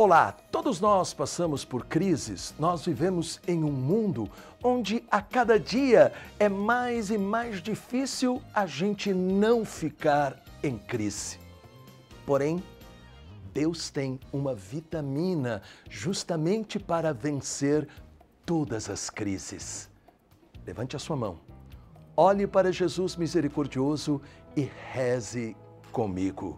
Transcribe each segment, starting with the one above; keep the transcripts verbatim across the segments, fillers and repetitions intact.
Olá, todos nós passamos por crises. Nós vivemos em um mundo onde a cada dia é mais e mais difícil a gente não ficar em crise. Porém, Deus tem uma vitamina justamente para vencer todas as crises. Levante a sua mão, olhe para Jesus misericordioso e reze comigo.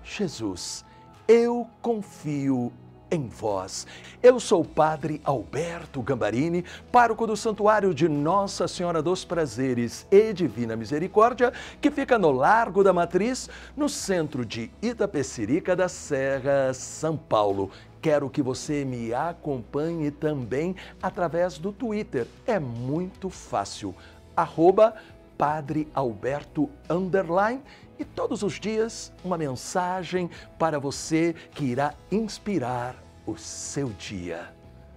Jesus, eu confio em vós. Eu sou o Padre Alberto Gambarini, pároco do Santuário de Nossa Senhora dos Prazeres e Divina Misericórdia, que fica no Largo da Matriz, no centro de Itapecerica da Serra, São Paulo. Quero que você me acompanhe também através do Twitter. É muito fácil. Arroba Padre Alberto Underline. E todos os dias, uma mensagem para você que irá inspirar o seu dia.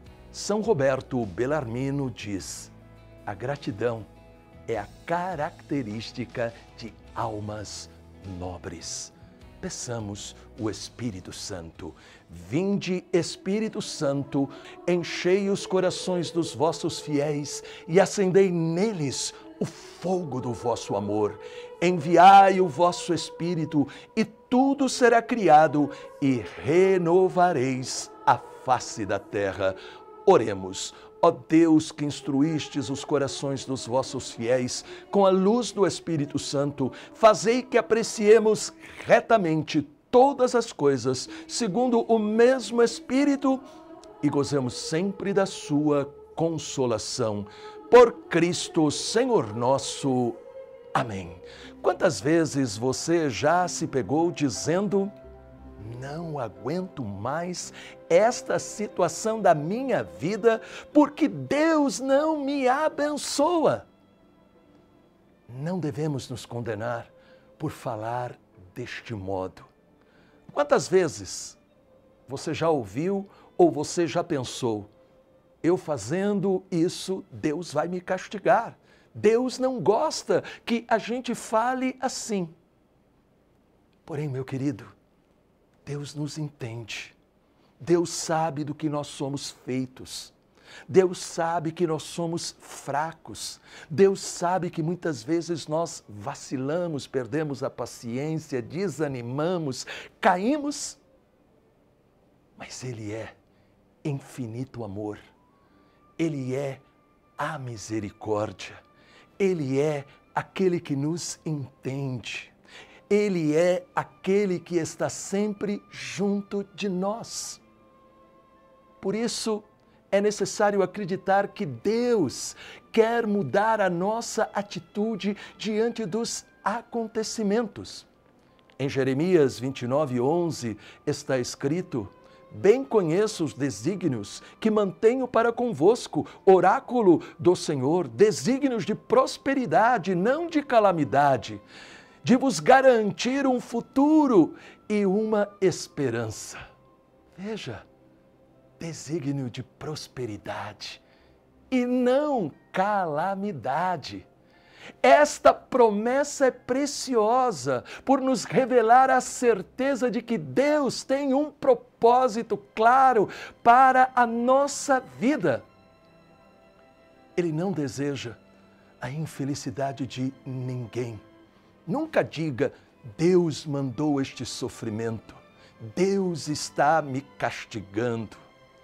São Roberto Bellarmino diz: a gratidão é a característica de almas nobres. Peçamos o Espírito Santo. Vinde, Espírito Santo, enchei os corações dos vossos fiéis e acendei neles o fogo do vosso amor. Enviai o vosso Espírito e tudo será criado e renovareis a face da terra. Oremos. Ó Deus, que instruístes os corações dos vossos fiéis com a luz do Espírito Santo, fazei que apreciemos retamente todas as coisas, segundo o mesmo Espírito, e gozemos sempre da sua consolação. Por Cristo, Senhor nosso. Amém. Quantas vezes você já se pegou dizendo: não aguento mais esta situação da minha vida porque Deus não me abençoa? Não devemos nos condenar por falar deste modo. Quantas vezes você já ouviu ou você já pensou: eu fazendo isso, Deus vai me castigar. Deus não gosta que a gente fale assim. Porém, meu querido, Deus nos entende. Deus sabe do que nós somos feitos. Deus sabe que nós somos fracos. Deus sabe que muitas vezes nós vacilamos, perdemos a paciência, desanimamos, caímos. Mas Ele é infinito amor. Ele é a misericórdia. Ele é aquele que nos entende. Ele é aquele que está sempre junto de nós. Por isso, é necessário acreditar que Deus quer mudar a nossa atitude diante dos acontecimentos. Em Jeremias vinte e nove, onze está escrito: bem conheço os desígnios que mantenho para convosco, oráculo do Senhor, desígnios de prosperidade, não de calamidade, de vos garantir um futuro e uma esperança. Veja, desígnio de prosperidade e não calamidade. Esta promessa é preciosa por nos revelar a certeza de que Deus tem um propósito claro para a nossa vida. Ele não deseja a infelicidade de ninguém. Nunca diga: Deus mandou este sofrimento, Deus está me castigando.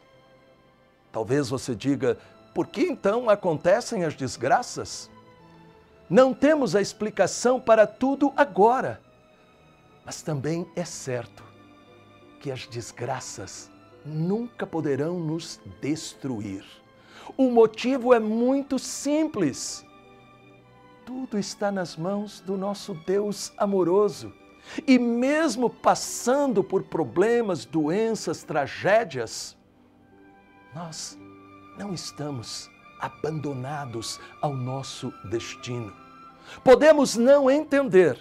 Talvez você diga: por que então acontecem as desgraças? Não temos a explicação para tudo agora, mas também é certo que as desgraças nunca poderão nos destruir. O motivo é muito simples. Tudo está nas mãos do nosso Deus amoroso. E mesmo passando por problemas, doenças, tragédias, nós não estamos abandonados ao nosso destino. Podemos não entender,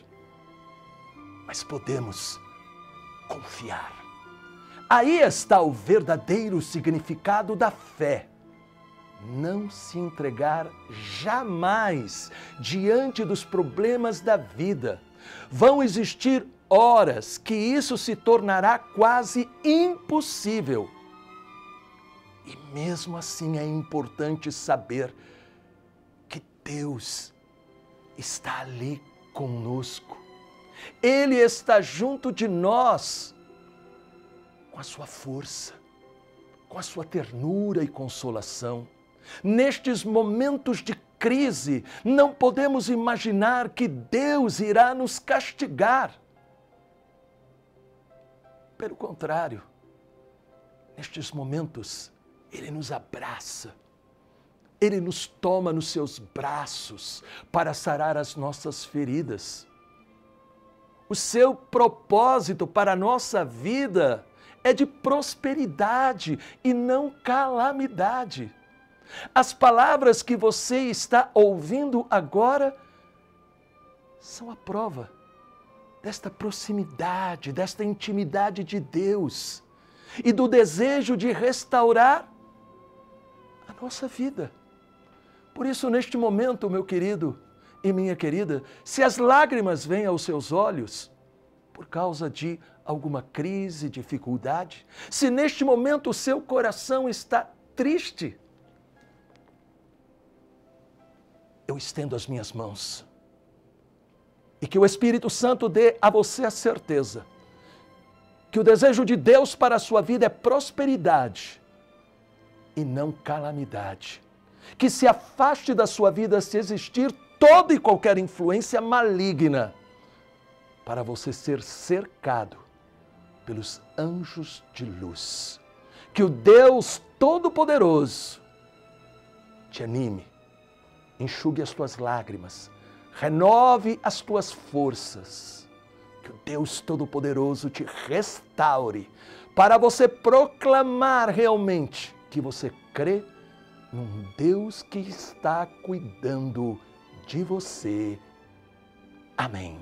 mas podemos confiar. Aí está o verdadeiro significado da fé. Não se entregar jamais diante dos problemas da vida. Vão existir horas que isso se tornará quase impossível. E mesmo assim é importante saber que Deus está ali conosco. Ele está junto de nós com a sua força, com a sua ternura e consolação. Nestes momentos de crise, não podemos imaginar que Deus irá nos castigar. Pelo contrário, nestes momentos, Ele nos abraça, Ele nos toma nos seus braços para sarar as nossas feridas. O seu propósito para a nossa vida é de prosperidade e não calamidade. As palavras que você está ouvindo agora são a prova desta proximidade, desta intimidade de Deus e do desejo de restaurar a nossa vida. Por isso, neste momento, meu querido e minha querida, se as lágrimas vêm aos seus olhos por causa de alguma crise, dificuldade, se neste momento o seu coração está triste, eu estendo as minhas mãos e que o Espírito Santo dê a você a certeza que o desejo de Deus para a sua vida é prosperidade e não calamidade. Que se afaste da sua vida se existir toda e qualquer influência maligna para você ser cercado pelos anjos de luz. Que o Deus Todo-Poderoso te anime, enxugue as tuas lágrimas, renove as tuas forças. Que o Deus Todo-Poderoso te restaure para você proclamar realmente que você crê num Deus que está cuidando de você. Amém.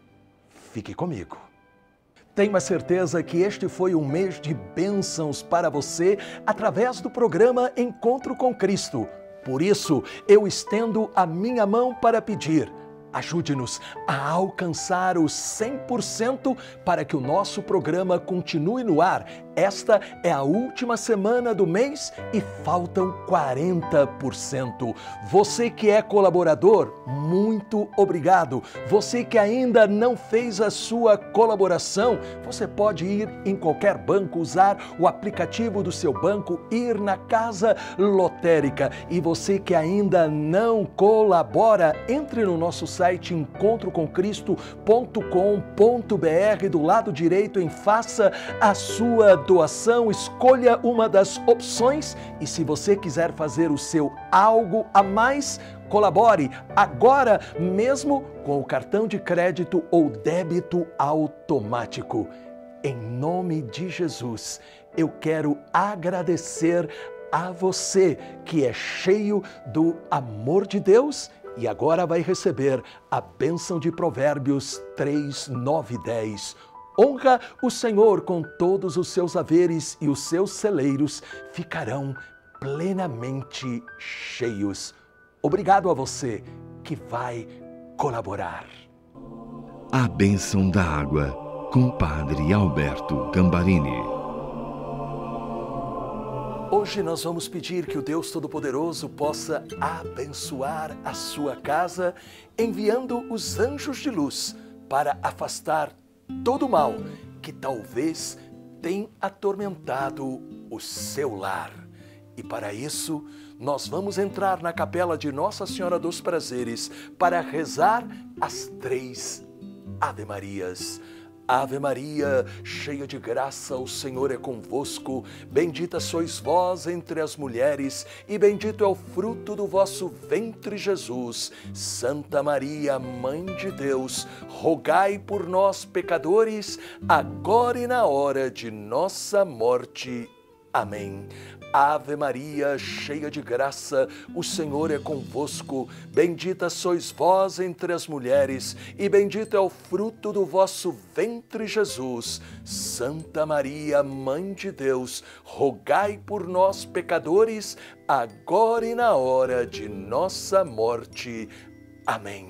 Fique comigo. Tenho a certeza que este foi um mês de bênçãos para você através do programa Encontro com Cristo. Por isso, eu estendo a minha mão para pedir: ajude-nos a alcançar os cem por cento para que o nosso programa continue no ar. Esta é a última semana do mês e faltam quarenta por cento. Você que é colaborador, muito obrigado. Você que ainda não fez a sua colaboração, você pode ir em qualquer banco, usar o aplicativo do seu banco, ir na Casa Lotérica. E você que ainda não colabora, entre no nosso site encontro com cristo ponto com ponto br, do lado direito em faça a sua doação, escolha uma das opções e se você quiser fazer o seu algo a mais, colabore agora mesmo com o cartão de crédito ou débito automático. Em nome de Jesus, eu quero agradecer a você que é cheio do amor de Deus e agora vai receber a bênção de Provérbios três, nove e dez. Honra o Senhor com todos os seus haveres e os seus celeiros ficarão plenamente cheios. Obrigado a você que vai colaborar. A bênção da água, com Padre Alberto Gambarini. Hoje nós vamos pedir que o Deus Todo-Poderoso possa abençoar a sua casa, enviando os anjos de luz para afastar todo o mal que talvez tenha atormentado o seu lar. E para isso, nós vamos entrar na capela de Nossa Senhora dos Prazeres para rezar as três Ave Marias. Ave Maria, cheia de graça, o Senhor é convosco. Bendita sois vós entre as mulheres, e bendito é o fruto do vosso ventre, Jesus. Santa Maria, Mãe de Deus, rogai por nós, pecadores, agora e na hora de nossa morte. Amém. Ave Maria, cheia de graça, o Senhor é convosco. Bendita sois vós entre as mulheres, e bendito é o fruto do vosso ventre, Jesus. Santa Maria, Mãe de Deus, rogai por nós, pecadores, agora e na hora de nossa morte. Amém.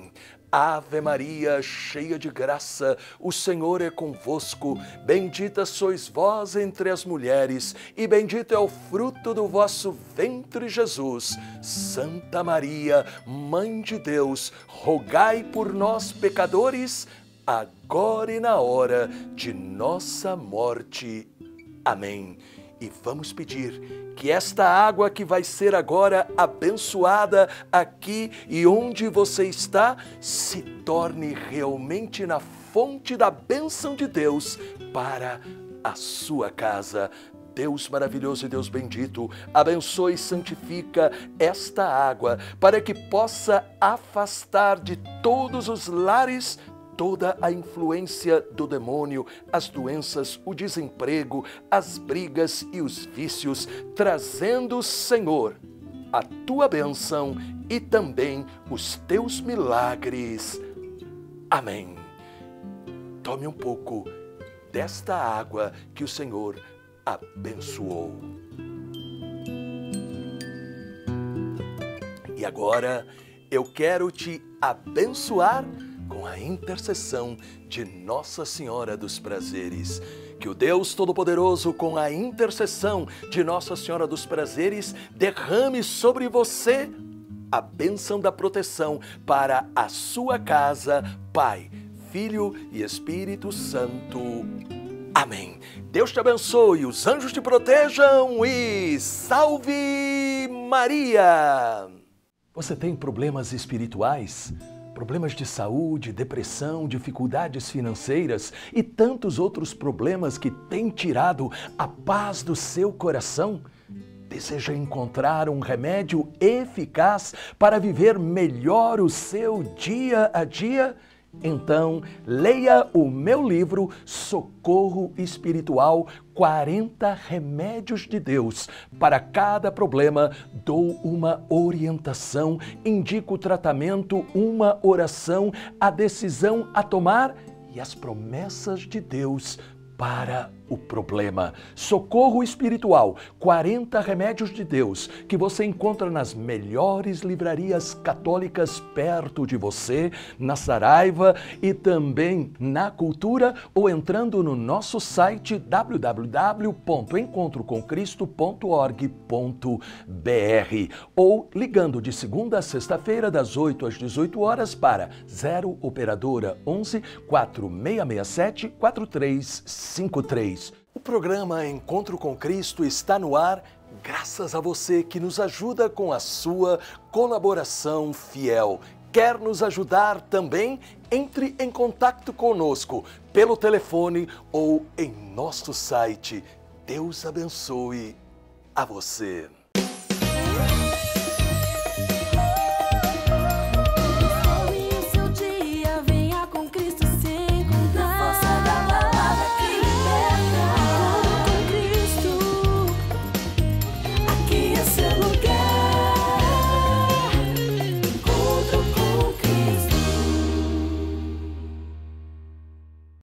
Ave Maria, cheia de graça, o Senhor é convosco. Bendita sois vós entre as mulheres, e bendito é o fruto do vosso ventre, Jesus. Santa Maria, Mãe de Deus, rogai por nós, pecadores, agora e na hora de nossa morte. Amém. E vamos pedir que esta água que vai ser agora abençoada aqui e onde você está, se torne realmente na fonte da bênção de Deus para a sua casa. Deus maravilhoso e Deus bendito, abençoe e santifica esta água para que possa afastar de todos os lares toda a influência do demônio, as doenças, o desemprego, as brigas e os vícios, trazendo, Senhor, a tua bênção e também os teus milagres. Amém. Tome um pouco desta água que o Senhor abençoou. E agora eu quero te abençoar com a intercessão de Nossa Senhora dos Prazeres. Que o Deus Todo-Poderoso, com a intercessão de Nossa Senhora dos Prazeres, derrame sobre você a bênção da proteção para a sua casa, Pai, Filho e Espírito Santo. Amém. Deus te abençoe, os anjos te protejam e salve Maria! Você tem problemas espirituais? Problemas de saúde, depressão, dificuldades financeiras e tantos outros problemas que têm tirado a paz do seu coração? Deseja encontrar um remédio eficaz para viver melhor o seu dia a dia? Então, leia o meu livro Socorro Espiritual, quarenta Remédios de Deus. Para cada problema, dou uma orientação, indico o tratamento, uma oração, a decisão a tomar e as promessas de Deus para o problema. Socorro Espiritual, quarenta Remédios de Deus, que você encontra nas melhores livrarias católicas perto de você, na Saraiva e também na Cultura, ou entrando no nosso site w w w ponto encontro com cristo ponto org ponto b r ou ligando de segunda a sexta-feira das oito às dezoito horas para zero operadora onze, quatro seis seis sete, quatro três cinco três. O programa Encontro com Cristo está no ar graças a você que nos ajuda com a sua colaboração fiel. Quer nos ajudar também? Entre em contato conosco pelo telefone ou em nosso site. Deus abençoe a você.